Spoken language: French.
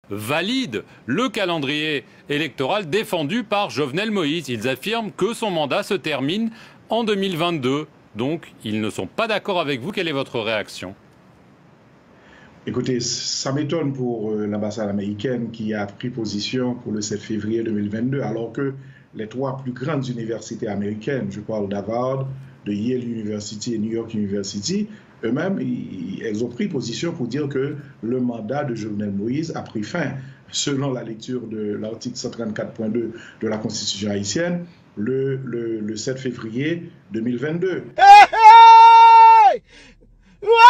valident le calendrier électoral défendu par Jovenel Moïse. Ils affirment que son mandat se termine en 2022. Donc, ils ne sont pas d'accord avec vous. Quelle est votre réaction? Écoutez, ça m'étonne pour l'ambassade américaine qui a pris position pour le 7 février 2022, alors que les trois plus grandes universités américaines, je parle d'Harvard, de Yale University et New York University, eux-mêmes, elles ont pris position pour dire que le mandat de Jovenel Moïse a pris fin, selon la lecture de l'article 134.2 de la Constitution haïtienne, le 7 février 2022. Hey, hey!